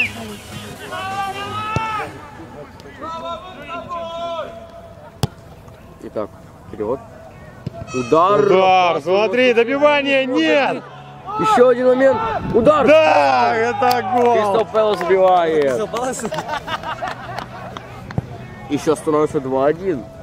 Итак, вперед. Удар. Удар, смотри, добивания нет. Еще один момент. Удар. Да, это гол. Кристал Пэлас забивает. Еще становится 2-1.